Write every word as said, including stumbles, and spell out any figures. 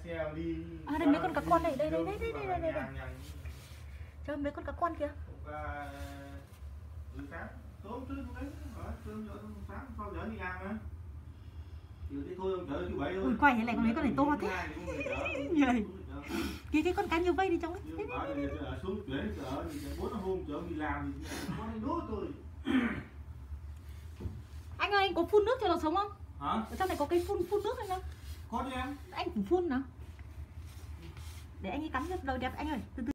xe đi. À đây mấy con cá con này, đây đây đây đây đây đây. đây. Trời mấy con cá con kìa. Buổi sáng, sớm trước đấy, sớm giờ sáng sau giờ đi làm mà. Chiều đi thôi chở thứ bảy thôi. Ui quay lại con mấy con này to thế. Nhời. Kìa cái con cá nhiều vây đi trong ấy. Xuống chuyển chở bốn năm hôm chở đi làm thì có anh đốt tôi. Anh ơi anh có phun nước cho nó sống không? Hả? Ở trong này có cái phun phun nước hay không? Có đi em. Anh cũng phun nào. Để anh ấy cắm cho đầu đẹp anh ơi. Từ từ.